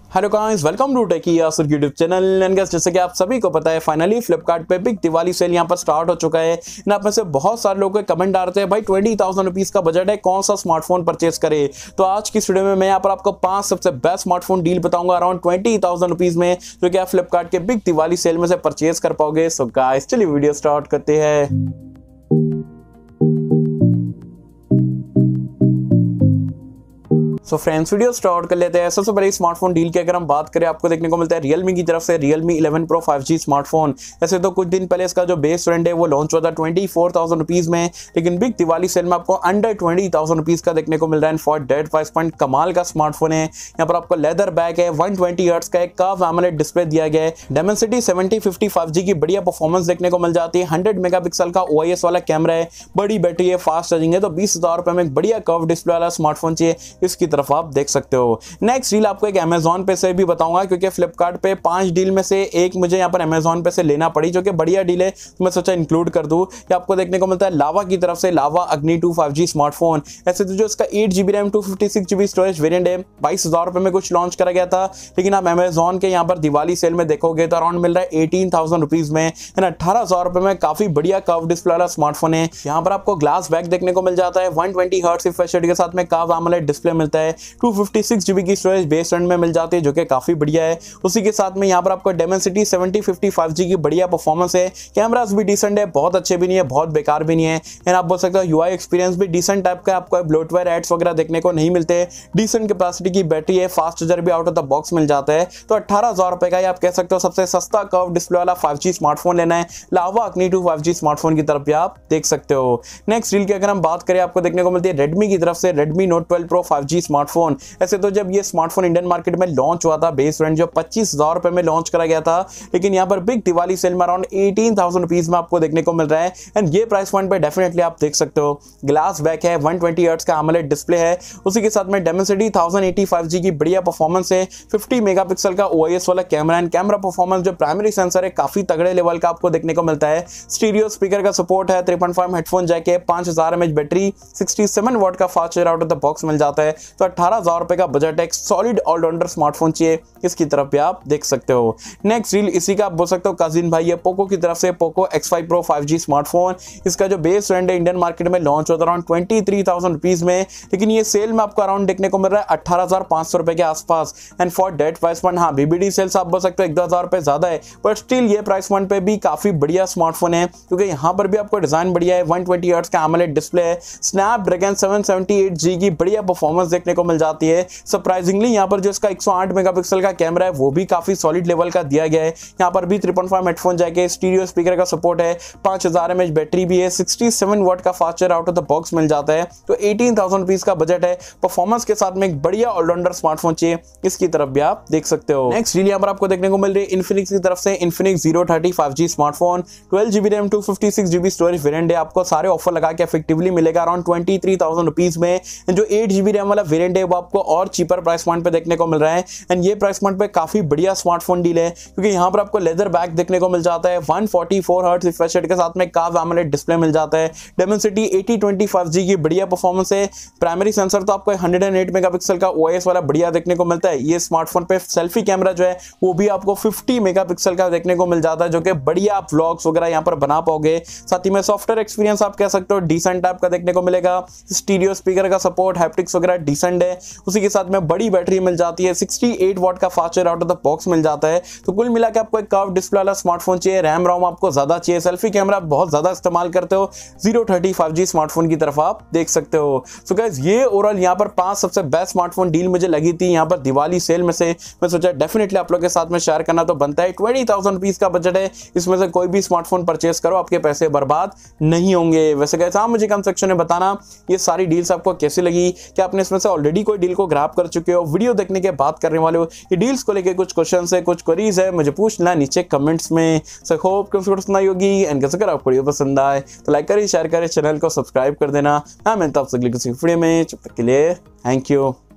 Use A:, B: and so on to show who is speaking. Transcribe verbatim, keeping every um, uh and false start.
A: Hello guys, welcome to टेकियासुर YouTube channel. And guys, जैसे कि आप सभी को पता है, फाइनली फ्लिपकार्ट पे बिग दिवाली सेल यहाँ पर स्टार्ट हो चुका है। इन आप में से बहुत सारे लोगों के कमेंट आ रहे थे, भाई ट्वेंटी थाउजेंड रुपीज का बजट है, कौन सा स्मार्टफोन परचेस करे। तो आज की वीडियो में मैं यहाँ पर आपको पांच सबसे बेस्ट स्मार्टफोन डील बताऊंगा अराउंड ट्वेंटी थाउजेंड रुपीज में, जो कि आप फ्लिपकार्ट के बिग दिवाली सेल में से परचेस कर पाओगे। सो गाइस, चलिए वीडियो स्टार्ट करते हैं। सो फ्रेंड्स, वीडियो स्टार्ट कर लेते हैं। सबसे पहले स्मार्टफोन डील की अगर हम बात करें, आपको देखने को मिलता है Realme की तरफ से Realme eleven Pro five G smartphone. ऐसे तो कुछ दिन पहले इसका जो बेस वेरिएंट है वो लॉन्च हुआ था ट्वेंटी फोर थाउजेंड रुपीज में, लेकिन बिग दिवाली सेल में आपको अंडर ट्वेंटी थाउजेंड रुपीज का देखने को मिल रहा है। फॉर डेट प्राइस पॉइंट कमाल का स्मार्टफोन है। यहाँ पर आपको लेदर बैक है, वन ट्वेंटी हर्ट्ज का एक कर्व एमोलेड डिस्प्ले दिया गया है, Dimensity seventy fifty five G की बढ़िया परफॉर्मेंस देखने को मिल जाती है, हंड्रेड मेगापिक्सल का ओ आई एस वाला कैमरा है, बड़ी बैटरी है, फास्ट चार्जिंग है। तो बीस हजार रुपए में एक बढ़िया कर्व डिस्प्ले वाला स्मार्टफोन चाहिए, इसकी तरफ आप देख सकते हो। नेक्स्ट डील आपको एक अमेजॉन पे से भी बताऊंगा, क्योंकि फ्लिपकार्ट पे पांच डील में से एक मुझे यहाँ पर अमेजॉन पे से लेना पड़ी, जो कि बढ़िया डील है, तो मैं सोचा इंक्लूड कर दूं। ये आपको देखने को मिलता है लावा की तरफ से, लावा अग्नि टू फाइव जी स्मार्टफोन। ऐसे तो जो इसका eight GB RAM two fifty six GB storage variant है, बाईस हजार रुपए में कुछ लॉन्च करा गया था, लेकिन आप अमेजॉन के यहाँ पर दिवाली सेल में देखोगे तो अराउंड मिल रहा है एटीन थाउजेंड रुपीज में, अठारह हजार रुपए में काफी बढ़िया कर्व डिस्प्ले वाला स्मार्टफोन है। यहाँ पर आपको ग्लास बैक देखने को मिल जाता है, one twenty hertz refresh rate के साथ में कर्व एमोलेड डिस्प्ले मिलता है, टू फिफ्टी सिक्स जीबी की स्टोरेज बेस वेरिएंट में मिल जाती है, जो कि काफी बढ़िया है। उसी के साथ में यहाँ पर आपको Dimensity seventy fifty five G की बढ़िया परफॉर्मेंस है, कैमरास भी डिसेंट है, बहुत अच्छे भी नहीं है, बहुत बेकार भी नहीं है। एंड आप बोल सकते हो यूआई एक्सपीरियंस भी डिसेंट टाइप का, आपको ब्लोटवेयर एड्स वगैरह देखने को नहीं मिलते। डिसेंट कैपेसिटी की बैटरी है, फास्ट चार्जर भी आउट ऑफ द बॉक्स मिल जाता है। तो अठारह हजार रुपए का आप कह सकते हो सबसे सस्ता कर्व डिस्प्ले वाला फाइव जी स्मार्टफोन लेना है, लावा अग्नि टू फाइव जी स्मार्टफोन की तरफ भी आप देख सकते हो। नेक्स्ट डील की अगर हम बात करें, आपको देखने को मिलती है रेडमी की तरफ से Redmi Note twelve Pro five G smartphone. ऐसे तो जब ये स्मार्टफोन इंडियन मार्केट में लॉन्च हुआ था, बेस वेरिएंट जो पच्चीस हजार रुपए में लॉन्च करा गया था, लेकिन यहाँ पर बिग दिवाली सेल में अराउंड एटीन थाउजेंड रुपीज में आपको देखने को मिल रहा है। एंड ये प्राइस पॉइंट पे डेफिनेटली आप देख सकते हो। ग्लास बैक है, वन ट्वेंटी हर्ट्ज का एमोलेड डिस्प्ले है, उसी के साथ में Dimensity thousand eighty five G की बढ़िया परफॉर्मेंस है, फिफ्टी मेगापिक्सल का ओ आई एस वाला कैमरा एंड कैमरा परफॉर्मेंस जो प्राइमरी सेंसर है काफी तगड़े लेवल का आपको देखने को मिलता है। स्टीरियो स्पीकर का सपोर्ट है, three point five headphone jack है, पांच हजार mAh battery, sixty seven watt का fast charger out of the box मिल जाता है। तो अठारह हजार रुपए का बजट है, एक सॉलिड ऑलराउंडर स्मार्टफोन चाहिए, इसकी तरफ भी आप देख सकते हो। नेक्स्ट डील इसी का आप बोल सकते हो कजिन भाई है, पोको की तरफ से Poco X five Pro five G smartphone. इसका जो बेस वेरिएंट है इंडियन मार्केट में लॉन्च होता है around twenty three thousand rupees में, लेकिन ये सेल में आपको अराउंड देखने को मिल रहा है अठारह हजार पांच सौ रुपए के आसपास। And for that price point, हाँ बीबीडी सेल्स आप बोल सकते हो एक दो हजार रुपए ज्यादा है, बट स्टिल ये प्राइस पॉइंट पे भी काफी बढ़िया स्मार्टफोन है, क्योंकि यहाँ पर भी आपको डिजाइन बढ़िया है, वन ट्वेंटी हर्ट्ज का एमोलेड डिस्प्ले है, Snapdragon seven seventy eight G की बढ़िया परफॉर्मेंस देखने को मिल जाती है। सरप्राइजिंगली यहाँ पर जो इसका एक सौ आठ मेगापिक्सल का कैमरा है वो भी काफी सॉलिड लेवल का दिया गया है। यहाँ पर भी three point five headphone jack है, स्टीरियो स्पीकर का सपोर्ट है, पांच हजार एमएच बैटरी भी है, सिक्सटी सेवन वाट का fast charger out of the box मिल जाता है। तो एटीन थाउजेंड रुपीज का बजट है, परफॉर्मेंस के साथ में एक बढ़िया ऑलराउंडर स्मार्टफोन चाहिए, इसकी तरफ भी आप देख सकते हो। नेक्स्ट डील यहाँ पर आपको देखने को मिल रही है इन्फिनिक्स की तरफ से, Infinix zero thirty five G smartphone, twelve GB RAM two fifty six GB storage variant है। आपको सारे ऑफर लगा के इफेक्टिवली मिलेगा around twenty three thousand rupees में। जो एट जीबी रैम वाला वेरिएंट है वो आपको और चीपर प्राइस पॉइंट पे देखने को मिल रहा है। एंड ये प्राइस पॉइंट पे काफी बढ़िया स्मार्टफोन डील है, क्योंकि यहाँ पर आपको लेदर बैक देखने को मिल जाता है, one forty four hertz refresh rate के साथ में कर्व एमोलेड डिस्प्ले मिल जाता है, Dimensity eighty twenty five G की बढ़िया परफॉर्मेंस है। प्राइमरी सेंसर तो आपको वन हंड्रेड एट मेगापिक्सल का ओ आई एस वाला बढ़िया देखने को मिलता है। ये स्मार्टफोन पे सेल्फी कैमरा जो है वो भी आपको फिफ्टी मेगापिक्सल का देखने को मिल जाता है, जो कि बढ़िया आप व्लॉग्स वगैरह यहाँ पर बना पाओगे। साथ ही में सॉफ्टवेयर एक्सपीरियंस आप कह सकते हो डिसेंट टाइप का देखने को मिलेगा, स्टीरियो स्पीकर का सपोर्ट, हैप्टिक्स वगैरह डिसेंट है। उसी के साथ में बड़ी बैटरी मिल जाती है, सिक्सटी एट वाट का fast charger out of the box मिल जाता है। तो कुल मिला के आपको एक कर्व डिस्प्ले वाला स्मार्टफोन चाहिए, रैम रोम आपको ज्यादा चाहिए, सेल्फी कैमरा बहुत ज्यादा इस्तेमाल करते हो, zero thirty five G smartphone की तरफ आप देख सकते हो। सो गाइस, ये ओवरऑल यहाँ पर पांच सबसे बेस्ट स्मार्टफोन डील मुझे लगी थी यहाँ पर दिवाली सेल में से। मैं सोचा डेफिनेटली आप लोग के साथ में शेयर करना तो बनता है। ट्वेंटी थाउजेंड रुपीज का बजट है, इसमें से कोई भी स्मार्टफोन परचेस करो, आपके पैसे बर्बाद नहीं होंगे। वैसे गाइस, आप मुझे कमेंट सेक्शन में बताना ये सारी डील्स आपको कैसी लगी, क्या आपने इसमें से ऑलरेडी कोई डील को ग्रैब कर चुके हो, वीडियो देखने के बाद करने वाले हो, ये डील्स को लेकर कुछ क्वेश्चन है, कुछ क्वेरीज है, मुझे पूछना नीचे कमेंट्स में। सो होप कि सुनाई होगी। एंड अगर आपको वीडियो पसंद आए तो लाइक करें, शेयर करें, चैनल को सब्सक्राइब कर देना। मैं मिलता हूं आपसे अगली किसी वीडियो में, तब तक के लिए थैंक यू।